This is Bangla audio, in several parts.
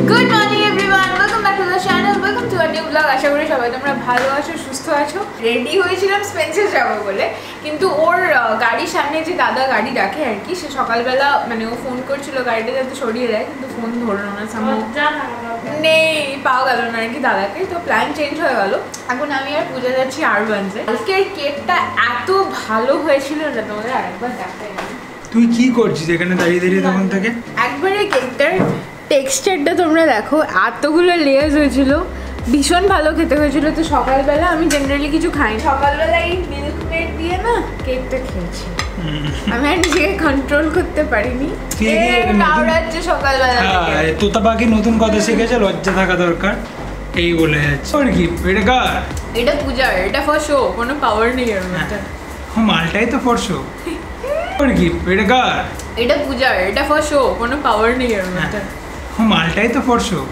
Good morning everyone, welcome back to the channel, welcome to a new blog. আশা করি সবাই তোমরা ভালো আছো, সুস্থ আছো। রেডি হয়েছিলাম স্পেন্সার যাবো বলে, কিন্তু ওর গাড়ির সামনে যে দাদা গাড়ি রাখে আর কি, সে সকালবেলা মানে ও ফোন করছিল গাড়িটা যাতে সরিয়ে দেয়, কিন্তু ফোন ধরলো না, নেই, পাওয়া গেল না আর কি দাদাকে। তো প্ল্যান চেঞ্জ হয়ে গেল। এখন আমি আর পূজা যাচ্ছি আরবানসে। আজকের কেকটা এত ভালো হয়েছিল না, তোমাদের আরেকবার দেখাই। তুই কি করছিস এখানে দাঁড়িয়ে দাঁড়িয়ে তখন থেকে? একবারে কেকটার টেক্সচারটা তোমরা দেখো, এতগুলো লেয়ার্স হয়েছিল, ভীষণ ভালো খেতে হয়েছিল। তো সকালবেলা আমি জেনারেলি কিছু খাই, সকালবেলা এই মিল্ক মেড দিয়ে না কেকটা খেয়েছি। আমি আর নিজেকে কন্ট্রোল করতে পারিনি, কাউরাচ্ছে সকালবেলা। তোতা পাখি নতুন কথা শিখেছে, লজ্জা থাকা দরকার, এই বলে যাচ্ছে। আর কি এটা কার? এটা পূজার, এটা ফর শো, কোনো পাওয়ার নেই এর মধ্যে। মালটাই তো ফর শো। আর কি এটা কার? এটা পূজার, এটা ফর শো, কোনো পাওয়ার নেই এর মধ্যে। মালটাই তো ফর শো।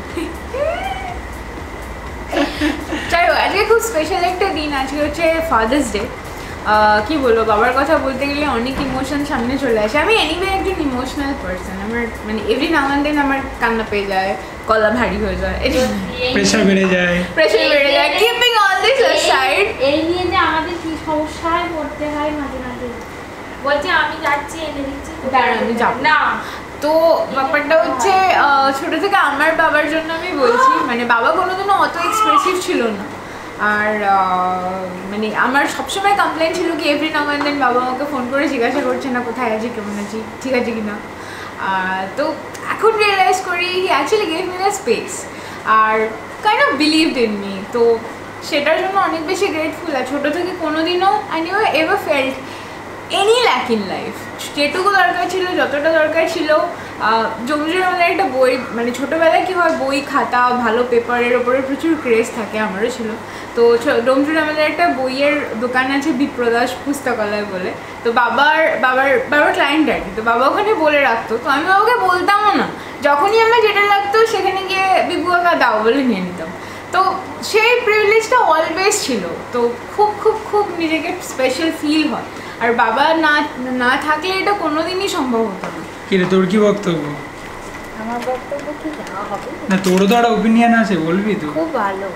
যাই হোক, আজকে খুব স্পেশাল একটা দিন। আজকে হচ্ছে ফাদার্স ডে। কি বলবো, বাবার কথা বলতে গেলে অনেক ইমোশন সামনে চলে আসে। আমি এনিওয়ে একজন ইমোশনাল পার্সন। আমার মানে এভরি নাও অ্যান্ড দেন আমার কান্না পেয়ে যায়, গলা ভারী হয়ে যায়, প্রেশার বেড়ে যায়। কিপিং অল দিস অ্যাসাইড, এই নিয়ে যে আমাদের কি সমস্যায় পড়তে হয় মাঝে মাঝে। বলছে আমি যাচ্ছি, এনে দিচ্ছি, আমি যাবো না। তো ব্যাপারটা হচ্ছে ছোট থেকে আমার বাবার জন্য আমি বলছি, মানে বাবা কোনোদিনও অত এক্সপ্রেসিভ ছিল না। আর মানে আমার সবসময় কমপ্লেন ছিল কি এভরি নাও অ্যান্ড দেন বাবা আমাকে ফোন করে জিজ্ঞাসা করছে না কোথায় আছি, কেমন আছি, ঠিক আছে কি না। তো এখন রিয়েলাইজ করি he actually gave me the space আর kind of believed in me. তো সেটার জন্য অনেক বেশি গ্রেটফুল। আর ছোটো থেকে কোনোদিনও I never ever felt any lack in life. যেটুকু দরকার ছিল, যতটা দরকার ছিল, জমজুর আমাদের একটা বই, মানে ছোটোবেলায় কী হয়, বই খাতা ভালো পেপারের ওপরে প্রচুর ক্রেজ থাকে, আমারও ছিল। তো ডোমজুর আমাদের একটা বইয়ের দোকান আছে, বিপ্রদাস পুস্তকালয় বলে। তো বাবার ক্লায়েন্ট আর কি। তো বাবা ওখানে বলে রাখতো, তো আমি বাবাকে বলতামও না। যখনই আমার যেটা লাগতো সেখানে গিয়ে বিপু কাকা দাও বলে নিয়ে নিতাম। তো সেই প্রিভিলেজটা অলওয়েজ ছিল। তো খুব খুব খুব নিজেকে স্পেশাল ফিল হয়। আর বাবা না থাকলে এটা কোনোদিনই সম্ভব হতো না। কিরে তোর কি বক্তব্য? আমার বক্তব্য কি যা হবে না, তোরও তো একটা ওপিনিয়ন আছে, বলবি তো। খুব ভালো।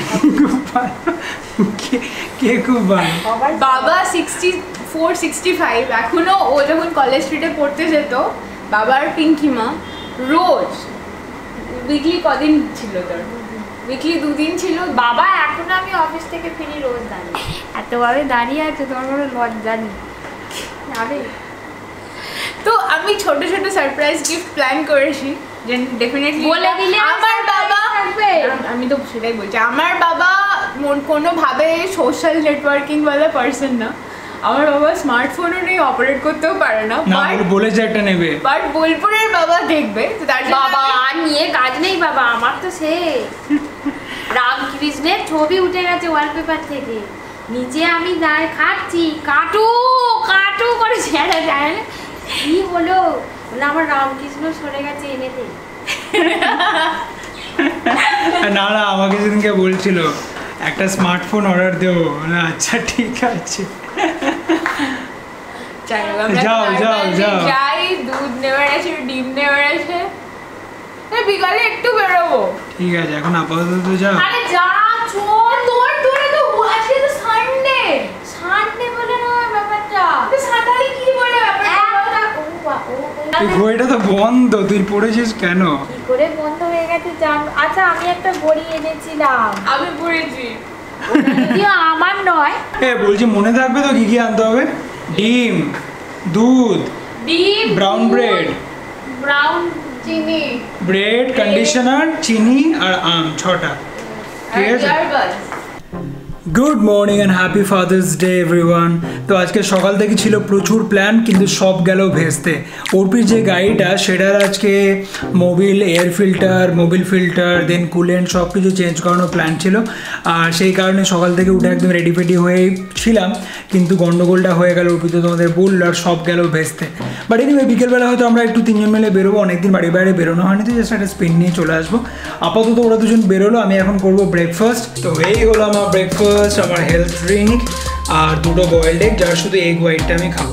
কে খুব ভালো? বাবা 64-65, এখনো ও যখন কলেজ স্ট্রিটে পড়তে যেত, বাবার পিঙ্কিমা রোজ উইকলি কদিন ছিল তোর? উইকলি 2 দিন ছিল। বাবা এখনো আমি অফিস থেকে ফিরি রোজ দাঁড়িয়ে, এতভাবে দাঁড়িয়ে আছে, তোমার কোনো লজ্জা নেই যাবে। তো আমি ছোট ছোট সারপ্রাইজ গিফট প্ল্যান করেছি, যে ডেফিনেটলি বলে দিলে আমার বাবা থাকবে। আমি তো সেটাই বলছি, আমার বাবা কোনোভাবে সোশ্যাল নেটওয়ার্কিং ওয়ালা পার্সন না। আমার বাবা স্মার্টফোনও নেই, অপারেট করতেও পারে না, বলেছে একটা নেবে, বাট বোলপুরের বাবা দেখবে। তো তার বাবা আর নিয়ে কাজ নেই বাবা আমার। তো সে রামকৃষ্ণের ছবি উঠে গেছে ওয়ালপেপার থেকে, নিচে আমি দাঁড়িয়ে খাচ্ছি, কাটু কাটু করে ছেড়ে যায়। কি হলো? বলে আমার রামকৃষ্ণ সরে গেছে, এনে দে। না না, আমাকে সেদিনকে বলছিল একটা স্মার্টফোন অর্ডার দেবো। আচ্ছা ঠিক আছে, যাও যাও যাও। যাই, দুধ নেওয়ার আছে, ডিম নেওয়ার আছে, বিকালে একটু বেরোবো। ঠিক আছে, এখন আপাতত যাও। আরে যা চল, তোর তো আজকে তো সানডে। সানডে বলে না ব্যাপারটা, সাঁতারি কি বলে ব্যাপারটা? এই ঘড়িটা তো বন্ধ, তুই পড়েছিস কেন? কি করে বন্ধ হয়ে গেছে জান? আচ্ছা আমি একটা ঘড়ি এনেছিলাম, আমি পড়েছি, যদিও আমার নয়। বলছি মনে থাকবে তো কি কি আনতে হবে? ডিম, দুধ, ব্রাউন ব্রেড, ব্রাউন চিনি, ব্রেড, কন্ডিশনার, চিনি আর আম, 6টা। ঠিক আছে। Good morning and happy father's day everyone. তো আজকে সকাল থেকে ছিল প্রচুর প্ল্যান, কিন্তু সব গেল ভেস্তে। অর্পির যে গাড়িটা, সেটার আজকে মোবিল ফিল্টার দেন কুলেন্ট সব কিছু চেঞ্জ করানোর প্ল্যান ছিল। আর সেই কারণে সকাল থেকে উঠে একদম রেডি ফেডি হয়ে ছিলাম, কিন্তু গন্ডগোলটা হয়ে গেল। অর্পি তো তোমাদের বললো, আর সব গেল ভেস্তে। বাট এনিওয়ে বিকেলবেলা হয়তো আমরা একটু 3জন মিলে বেরোবো। অনেকদিন বাড়ি বাইরে বেরোনো হয়নি, তো জাস্ট একটা স্পেন নিয়ে চলে আসবো। আপাতত ওরা দুজন বেরোলো, আমি এখন করবো ব্রেকফাস্ট। তো এই হলো আমার ব্রেকফাস্ট, আমার হেলথ ড্রিঙ্ক আর 2টো বয়েলড এগ, যার শুধু এগ হোয়াইটটা আমি খাবো।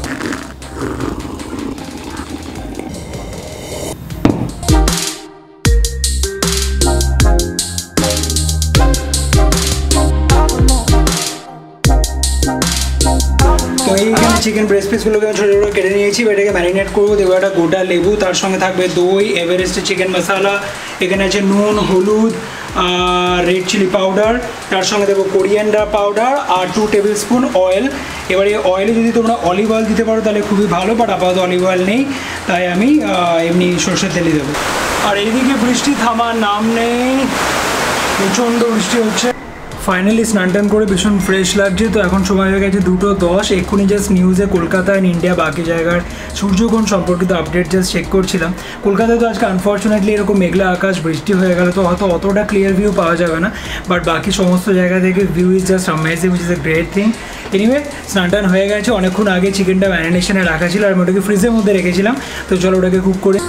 চিকেন ব্রেস্ট পিসগুলোকে ছোটো ছোটো কেটে নিয়েছি, এটাকে ম্যারিনেট করবো। দেবো একটা গোটা লেবু, তার সঙ্গে থাকবে দই, এভারেস্টের চিকেন মশলা, এখানে আছে নুন, হলুদ, রেড চিলি পাউডার, তার সঙ্গে দেবো কোরিয়ান্ডার পাউডার আর 2 টেবিল স্পুন অয়েল। এবারে অয়েলে যদি তোমরা অলিভ অয়েল দিতে পারো তাহলে খুবই ভালো, বাট আপাতত অলিভ অয়েল নেই, তাই আমি এমনি সর্ষের তেলই দেবো। আর এইদিকে বৃষ্টি থামার নাম নেই, প্রচণ্ড বৃষ্টি হচ্ছে। ফাইনালি স্নান টান করে ভীষণ ফ্রেশ লাগছে। তো এখন সময় হয়ে গেছে 2:10। এক্ষুনি জাস্ট নিউজে কলকাতা অ্যান্ড ইন্ডিয়া বাকি জায়গার সূর্যগ্রহণ সম্পর্কিত আপডেট জাস্ট চেক করছিলাম। কলকাতায় তো আজকে আনফর্চুনেটলি এরকম মেঘলা আকাশ, বৃষ্টি হয়ে গেল, তো হয়তো অতটা ক্লিয়ার ভিউ পাওয়া যাবে না, বাট বাকি সমস্ত জায়গা থেকে view is just amazing, which is a great thing. Anyway স্নান টান হয়ে গেছে, অনেকক্ষণ আগে চিকেনটা ম্যারিনেশনে রাখা ছিল আর আমি ওটাকে ফ্রিজের মধ্যে রেখেছিলাম। তো চলো ওটাকে কুক করে,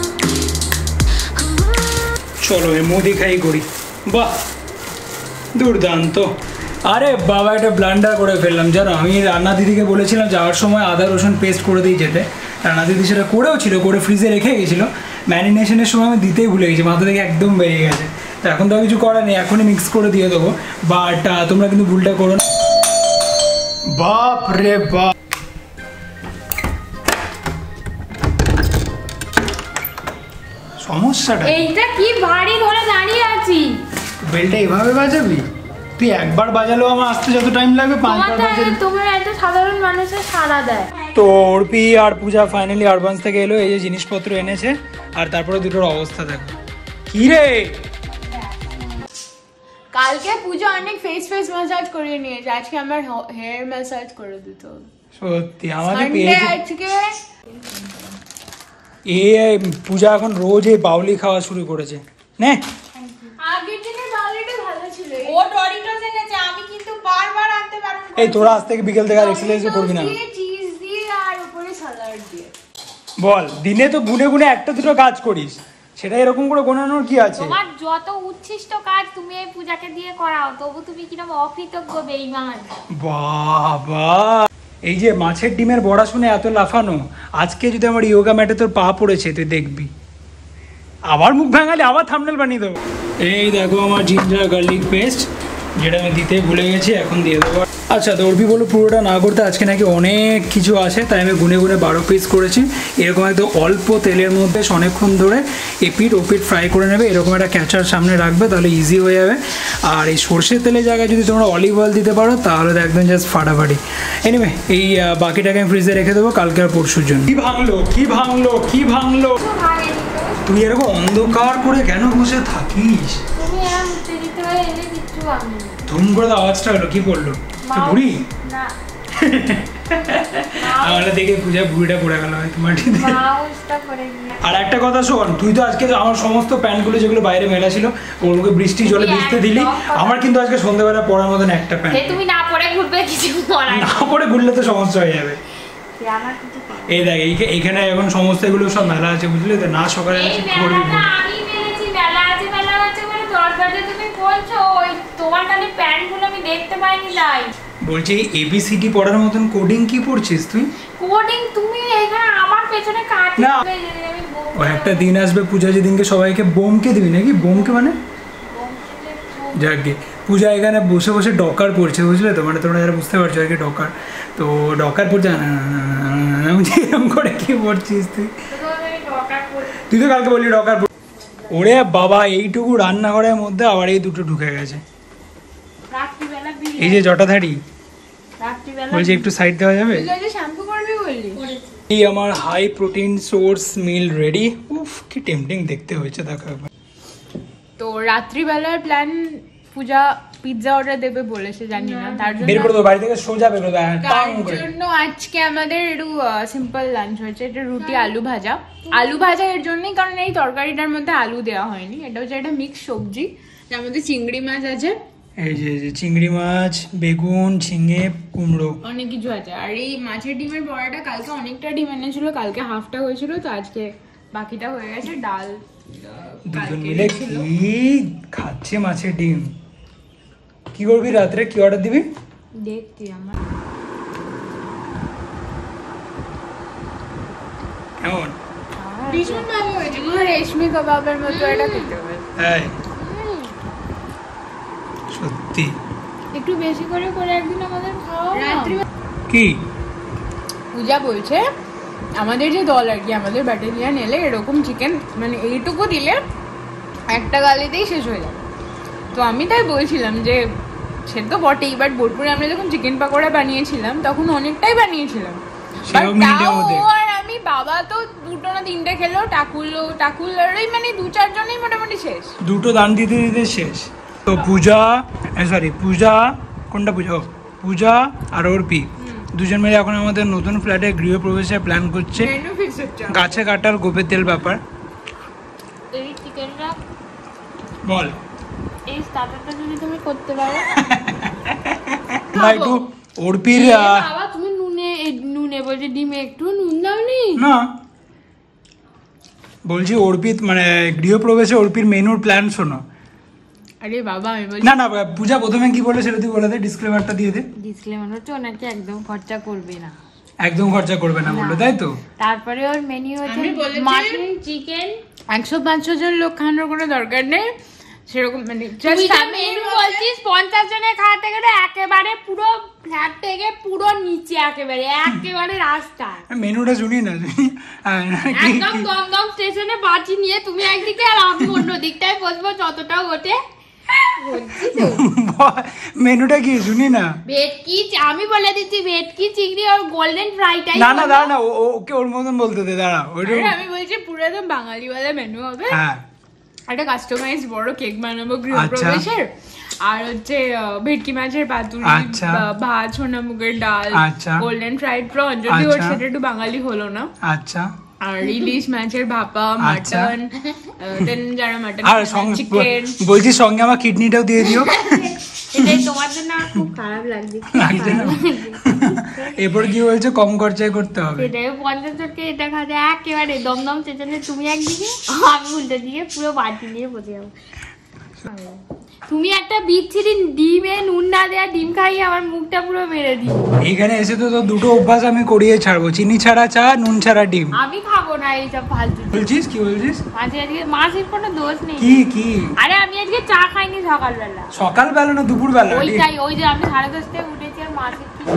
চলো এর মুদি খাই করি। বাহ, দুর্দান্ত। আরে বাবা, একটা ব্লান্ডার করে ফেললাম জানো। আমি রান্না দিদিকে বলেছিলাম যাওয়ার সময় আদা রসুন পেস্ট করে দিয়ে যেতে, রান্না দিদি সেটা করেও ছিল, করে ফ্রিজে রেখে গেছিলো। ম্যারিনেশনের সময় আমি দিতেই ভুলে গেছি, মাথা থেকে একদম বেরিয়ে গেছে। তো এখন তো কিছু করার নেই, এখনই মিক্স করে দিয়ে দেবো, বাট তোমরা কিন্তু ভুলটা করো না। বাপ রে বাপ, সমস্যাটা এইটা কি ভারী ধরে দাঁড়িয়ে আছি। বেলটা এভাবে বাজাবি? তুই একবার বাজালেও আমার আসতে যত টাইম লাগবে 5বার বাজালে। তোমার এত সাধারণ মানুষের সাড়া দেয়। তো অর্পি আর পূজা ফাইনালি আরবান্স থেকে এলো, এই যে জিনিসপত্র এনেছে, আর তারপরে দুটোর অবস্থা দেখো। কি রে, কালকে পূজা অনেক ফেস ম্যাসাজ করিয়ে নিয়েছে, আজকে আমার হেয়ার ম্যাসাজ করে দিতে হবে। সত্যি আমাকে আজকে পূজা এখন রোজ এই বাউলি খাওয়া শুরু করেছে। নে, আগের দিনের বাউলিটা ভালো ছিল। ও ডরিটোস এনেছে, আমি কিন্তু বারবার আনতে পারবো না। এই তোরা আজ থেকে বিকেল থেকে আর এক্সারসাইজ করবি না। চিজ দিয়ে আর উপরে সালাড দিয়ে। বল, দিনে তো গুনে গুনে একটা দুটো কাজ করিস, সেটা এরকম করে গোনানোর কি আছে? তোমার যত উচ্ছিষ্ট কাজ তুমি এই পূজাকে দিয়ে করাও, তবু তুমি কিরকম অকৃতজ্ঞ বেঈমান। বাবা, এই যে মাছের ডিমের বড়া শুনে এত লাফানো, আজকে যদি আমার ইয়োগা ম্যাটে তোর পা পড়েছে তুই দেখবি, আবার মুখ ভাঙালে আবার থাম্বনেল বানিয়ে দেবো। এই দেখো আমার জিঞ্জার গার্লিক পেস্ট, যেটা আমি দিতে ভুলে গেছি, এখন দিয়ে দেবো। আচ্ছা, তো অর্পি বলো পুরোটা না করতে, আজকে নাকি অনেক কিছু আছে, তাই আমি গুনে গুনে 12 পিস করেছি। এরকম একদম অল্প তেলের মধ্যে অনেকক্ষণ ধরে এপিট ওপিট ফ্রাই করে নেবে, এরকম একটা ক্যাচার সামনে রাখবে, তাহলে ইজি হয়ে যাবে। আর এই সর্ষের তেলের জায়গায় যদি তোমরা অলিভ অয়েল দিতে পারো তাহলে তো একদম জাস্ট ফাটাফাটি। এনিওয়ে এই বাকিটাকে আমি ফ্রিজে রেখে দেবো কালকে আর পরশুর জন্য। কি ভাঙলো, কি ভাঙলো, কি ভাঙলো? তুই এরকম অন্ধকার করে কেন বসে থাকিস? তুমি আর উত্তেজিত হয়ে এলে কিচ্ছু ভাবনি না। ধুম করে আওয়াজটা হলো, কি পড়লো? তুই বুড়ি? না, আমরা দেখে পূজা বুড়িটা পড়ে গেল হয়তো মাটিতে। মাউসটা পড়ে গিয়ে। আর একটা কথা শোন, তুই তো আজকে আমার সমস্ত প্যান্টগুলো যেগুলো বাইরে মেলা ছিল ওগুলোকে বৃষ্টি জলে ভিজতে দিলি, আমার কিন্তু আজকে সন্ধ্যাবেলা পরার মতন একটা প্যান্ট। তুমি না পরে ঘুরবে, কিছু করার না পরে ঘুরলে তো সমস্যা হয়ে যাবে। আমার কিছু করার। এই দেখ, এইখানে এখন সমস্ত এগুলো সব মেলা আছে, বুঝলি তো? না সকালে এই মেলাটা আমি মেরেছি, মেলা আছে বলে দরজাতে তুমি বলছো, ওই তোমার খালি প্যান্টগুলো আমি দেখতে পাইনি। তাই বলছি এবিসিডি পড়ার মতন কোডিং কি পড়ছিস তুই? কোডিং তুমি এখানে আমার পেছনে কাটবে। না, ও একটা দিন আসবে পূজা যেদিনকে সবাইকে বোমকে দিবি নাকি? বোমকে মানে যাকে পূজা এখানে বসে বসে ডকার পড়ছে, বুঝলে তো? মানে তোমরা যারা বুঝতে পারছো আর কি, ডকার। তো ডকার পড়ছে এরকম করে কি পড়ছিস তুই? তুই তো কালকে বললি ডকার। ওরে বাবা, এইটুকু রান্নাঘরের মধ্যে আবার এই দুটো ঢুকে গেছে। এই যে জটাধারী, বলছি একটু সাইড দেওয়া যাবে? শ্যাম্পু করবি বললি? এই আমার high protein source meal ready. উফ, কি টেম্পটিং দেখতে হয়েছে দেখো একবার। তো রাত্রিবেলার প্ল্যান, পূজা পিৎজা অর্ডার দেবে বলেছে, জানি না, তার জন্য বের করে দাও বাড়ি থেকে, সোজা বের করে দাও। তার জন্য আজকে আমাদের একটু সিম্পল লাঞ্চ হয়েছে, এটা রুটি আলু ভাজা। আলু ভাজা এর জন্যই কারণ এই তরকারিটার মধ্যে আলু দেওয়া হয়নি, এটা হচ্ছে একটা মিক্স সবজি, যার মধ্যে চিংড়ি মাছ আছে, এই যে চিংড়ি মাছ, বেগুন, ঝিঙে, কুমড়ো, অনেক কিছু আছে। আর এই মাছের ডিমের বড়াটা কালকে অনেকটা ডিম এনেছিল, কালকে হাফটা হয়েছিল, তো আজকে বাকিটা হয়ে গেছে। ডাল দুজন মিলে কি খাচ্ছে মাছের ডিম। কি করবি রাত্রে, কি অর্ডার দিবি? দেখছি আমার কেমন? ভীষণ ভালো হয়েছে, পুরো রেশমি কাবাবের মতো এটা খেতে হবে। হ্যাঁ সত্যি, একটু বেশি করে একদিন আমাদের খাওয়া। রাত্রি কি পূজা বলছে আমাদের যে দল আর কি, আমাদের ব্যাটালিয়ান এলে এরকম চিকেন মানে এইটুকু দিলে একটা গালিতেই শেষ হয়ে যাবে। তো আমি তাই বলছিলাম যে সে তো বটেই, বাট বোলপুরে আমরা যখন চিকেন পাকোড়া বানিয়েছিলাম তখন অনেকটাই বানিয়েছিলাম, আর আমি বাবা তো 2 না 3টে খেলো, টাকুল আর মানে 2-4 জনেই মোটামুটি শেষ, 2 দান দিতে দিতে শেষ। তো পূজা কোনটা পূজা আর অর্পি দুজন মিলে এখন আমাদের নতুন ফ্ল্যাটে গৃহপ্রবেশের প্ল্যান করছে। গাছে কাটার গোপের তেল ব্যাপার। এই চিকেনটা বল এই স্টার্টারটা যদি তুমি করতে পারো না একটু অর্পির বাবা, তুমি নুনে বলছে ডিমে একটু নুন দাওনি না, বলছি অর্পিত মানে গৃহপ্রবেশে অর্পির মেনুর প্ল্যান শোনো। আরে বাবা আমি বলছি না পূজা প্রথমে কি বলে সেটা তুই বলে দে, ডিসক্লেমারটা দিয়ে দে। ডিসক্লেমার হচ্ছে ওনাকে একদম খরচা করবে না বললো, তাই তো? তারপরে ওর মেনু হচ্ছে মাটন চিকেন, 100-500 জন লোক খাওয়ানোর কোনো দরকার নেই সেরকম, মানে মেনু বলছিস 50 জনের খাওয়াতে গেলে একেবারে পুরো ফ্ল্যাট থেকে পুরো নিচে একেবারে রাস্তা। মেনুটা শুনি না একদম দমদম স্টেশনে বাঁচি নিয়ে তুমি একদিকে আর আমি অন্য দিকটায় বসবো যতটা ওঠে। মেনুটা কি শুনি না? ভেটকি, আমি বলে দিচ্ছি ভেটকি চিংড়ি আর গোল্ডেন ফ্রাইটাই। না ওকে ওর মতন বলতে দে, দাঁড়া। আমি বলছি পুরো একদম বাঙালিওয়ালা মেনু হবে। হ্যাঁ, একটা কাস্টমাইজ বড় কেক বানাবো গৃহপ্রবেশের, আর হচ্ছে ভেটকি মাছের পাতুরি, ভাত, ছোনা মুগের ডাল, গোল্ডেন ফ্রাইড প্রন, যদি ওর সেটা একটু বাঙালি হলো না। আচ্ছা, আর ইলিশ মাছের ভাপা, মাটন, দেন যারা মাটন আর চিকেন, বলছি সঙ্গে আমার কিডনিটাও দিয়ে দিও। এটাই তোমার জন্য খুব খারাপ লাগছে। এরপর কি বলছে কম খরচায় করতে হবে, এটাই 50 জনকে এটা খাওয়া একেবারে দমদম স্টেশনে তুমি একদিকে আমি উল্টো দিকে পুরো বাটি নিয়ে বসে যাবো। তুমি একটা বিচ্ছিরি ডিমে নুন না দেয়া ডিম খাইয়ে আমার মুখটা পুরো মেরে দিই। এখানে এসে তো দুটো অভ্যাস আমি করিয়ে ছাড়বো, চিনি ছাড়া চা, নুন ছাড়া ডিম। আমি খাবো না এইসব ফালতু। বলছিস কি বলছিস? আজকে মাছের কোনো দোষ নেই। কি আরে আমি আজকে চা খাইনি সকালবেলা না দুপুরবেলা? ওই যে আমি 10:30টায় উঠেছি আর মাছের কি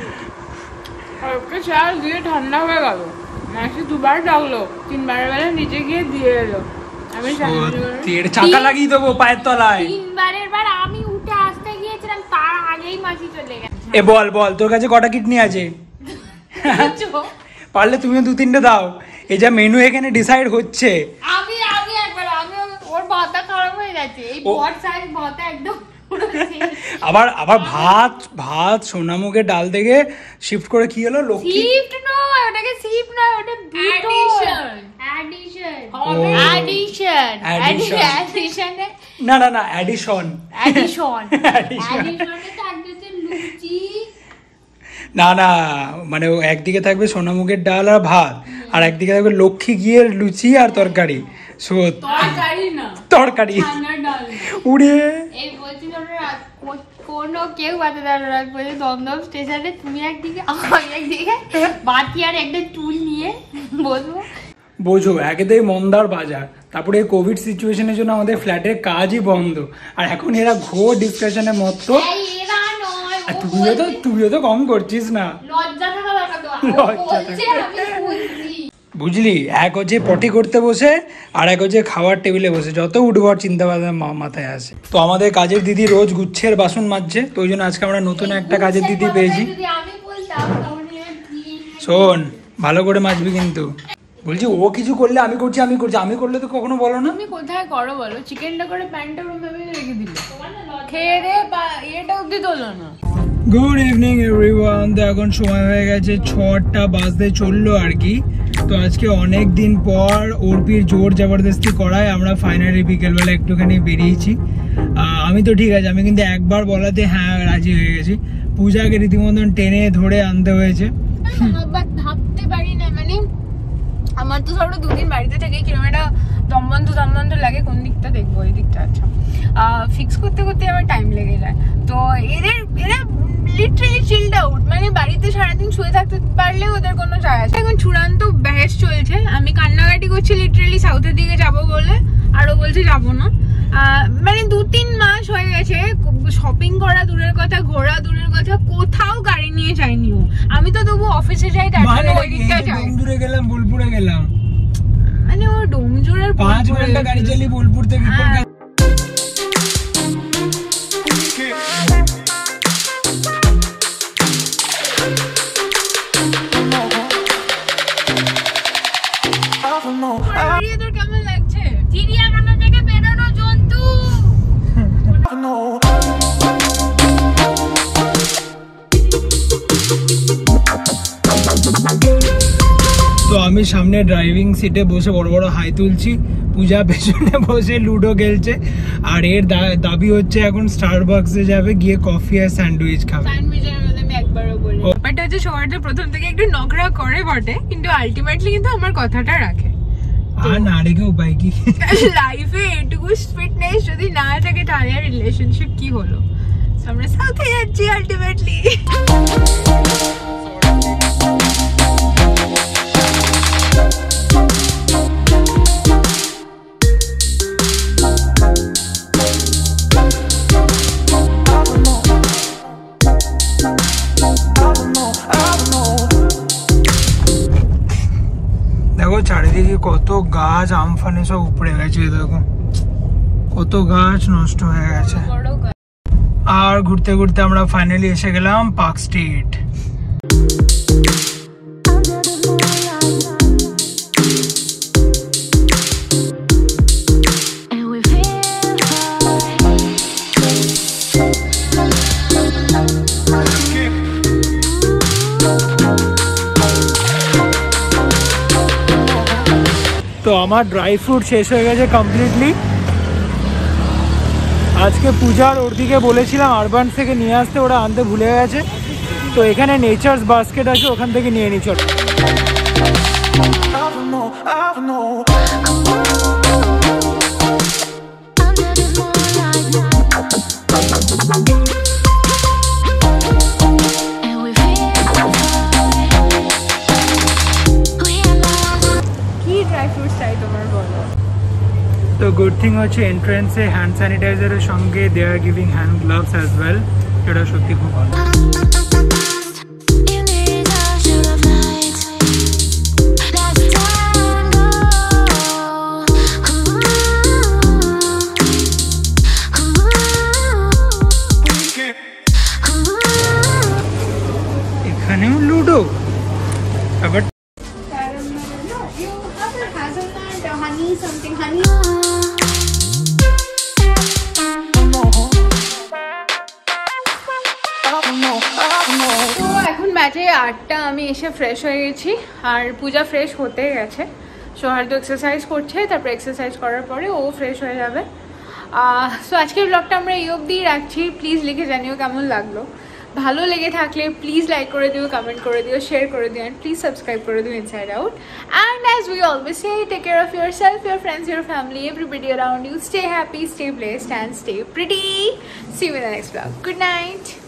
চা দিয়ে ঠান্ডা হয়ে গেল, মাসি 2বার ডাকলো, 3বারের বেলা নিচে গিয়ে দিয়ে এলো। আমি চাকা লাগিয়ে দেবো পায়ের তলায়। 3বারের বার আমি উঠে আসতে গিয়েছিলাম, তার আগেই মাসি চলে গেছে। এ বল তোর কাছে কটা কিডনি আছে? পারলে তুমিও 2-3টে দাও। এই যা মেনু এখানে ডিসাইড হচ্ছে, আমি একবার ওর ভাতটা খারাপ হয়ে গেছে, এই বড় সাইজ ভাতটা একদম আবার ভাত সোনামুগের ডাল থেকে শিফট করে কি হলো? লক্ষ্মী শিফট নয়, ওটাকে শিফট নয়, ওটা অ্যাডিশন না অ্যাডিশন লুচি। না মানে একদিকে থাকবে সোনামুগের ডাল আর ভাত, আর একদিকে থাকবে লক্ষ্মী গিয়ের লুচি আর তরকারি। তরকারি উড়ে কোনো কেউ বাতে দাঁড়ানো দমদম স্টেশনে, তুমি একদিকে আমি একদিকে বাটি আর একটা টুল নিয়ে বসবো। বোঝো একেতেই মন্দার বাজার, তারপরে কোভিড সিচুয়েশনের জন্য আমাদের ফ্ল্যাটের কাজই বন্ধ, আর এখন এরা ঘোর ডিসকাশনে মত্ত। তুইও তো কম করছিস না, বুঝলি? এক হচ্ছে পটি করতে বসে, আর এক হচ্ছে খাওয়ার টেবিলে বসে, যত উঠবার চিন্তা ভাবনা মাথায় আসে। তো আমাদের কাজের দিদি রোজ গুচ্ছের বাসন মাজছে, তো ওই জন্য আজকে আমরা নতুন একটা কাজের দিদি পেয়েছি। শোন, ভালো করে মাজবি কিন্তু। বলছি ও কিছু করলে আমি করছি, আমি করলে তো কখনো বলো না। তুমি কোথায় করো বলো? চিকেনটা করে প্যানটা ওরকমভাবে রেখে দিলে, খেয়ে দে এটা অব্দি তোলো না। Good evening everyone. তো এখন সময় হয়ে গেছে 6টা বাজতে চললো আর কি। তো আজকে অনেক দিন পর অর্পির জোর জবরদস্তি করায় আমরা ফাইনালি বিকেলবেলা একটুখানি বেরিয়েছি। আমি তো ঠিক আছে, আমি কিন্তু একবার বলাতে হ্যাঁ রাজি হয়ে গেছি। পূজাকে রীতিমতন টেনে ধরে আনতে হয়েছে। ভাবতে পারি না, মানে আমার তো সব 2 দিন বাড়িতে থেকে কিরকম একটা দমবন্ধ লাগে, কোন দিকটা দেখবো, এই দিকটা। আচ্ছা, ফিক্স করতে আমার টাইম লেগে যায়। তো এরা লিটারালি চিলড আউট, মানে বাড়িতে সারাদিন শুয়ে থাকতে পারলে ওদের কোনো যায় আসে। এখন চূড়ান্ত বহস চলছে, আমি কান্নাকাটি করছি লিটারালি সাউথের দিকে যাবো বলে, আর ও বলছে যাবো না। মানে 2-3 মাস হয়ে গেছে শপিং করা দূরের কথা, ঘোরা দূরের কথা, কোথাও গাড়ি নিয়ে যাইনি ও। আমি তো তবু অফিসে যাই, তারপরে ওই দিকটা যাই। ডোমজুড়ে গেলাম, বোলপুরে গেলাম, মানে ও ডোমজুড়ের 5 ঘন্টা গাড়ি চালিয়ে বোলপুর থেকে কলকাতা। তোর কেমন লাগছে? চিড়িয়াখানা থেকে বেরোনো জন্তু। তো আমি সামনে ড্রাইভিং সিটে বসে বড় বড় হাই তুলছি, পূজা পেছনে বসে লুডো খেলছে, আর এর দাবি হচ্ছে এখন স্টারবাকসে যাবে, গিয়ে কফি আর স্যান্ডউইচ খাবে। স্যান্ডউইচের মধ্যে আমি একবারও বলি, ব্যাপারটা হচ্ছে সবার প্রথম থেকে একটু নকরা করে বটে, কিন্তু আলটিমেটলি কিন্তু আমার কথাটা রাখে। আর না রেখে উপায় কি? লাইফে এটুকু ফিটনেস যদি না থাকে তাহলে আর রিলেশনশিপ কি হলো? আমরা সাথে যাচ্ছি আলটিমেটলি। দেখো চারিদিকে কত গাছ, আমফানে সব উপড়ে গেছে, দেখো কত গাছ নষ্ট হয়ে গেছে। আর ঘুরতে ঘুরতে আমরা ফাইনালি এসে গেলাম পার্ক স্ট্রিট। তো আমার ড্রাই ফ্রুট শেষ হয়ে গেছে কমপ্লিটলি। আজকে পূজার ওর দিকে বলেছিলাম আরবান থেকে নিয়ে আসতে, ওরা আনতে ভুলে গেছে। তো এখানে নেচার্স বাস্কেট আছে, ওখান থেকে নিয়ে নি চল। তো গুড থিং হচ্ছে এন্ট্রান্সে হ্যান্ড স্যানিটাইজারের সঙ্গে they are giving hand gloves as well, এটা সত্যি খুব ভালো। এখানেও লুডো, আবার এখন বাজে 8টা, আমি এসে ফ্রেশ হয়ে গেছি আর পূজা ফ্রেশ হতে গেছে। সোহার তো এক্সারসাইজ করছে, তারপর এক্সারসাইজ করার পরে ও ফ্রেশ হয়ে যাবে। সো আজকের ব্লগটা আমরা এই অবধি রাখছি। প্লিজ লিখে জানিও কেমন লাগলো। ভালো লেগে থাকলে প্লিজ লাইক করে দিও, কমেন্ট করে দিও, শেয়ার করে দিও, অ্যান্ড প্লিজ সাবস্ক্রাইব করে দিও inside out. And as we always say, take care of yourself, your friends, your family, everybody around you. Stay happy, stay blessed, and stay pretty. See you in the next vlog. Good night.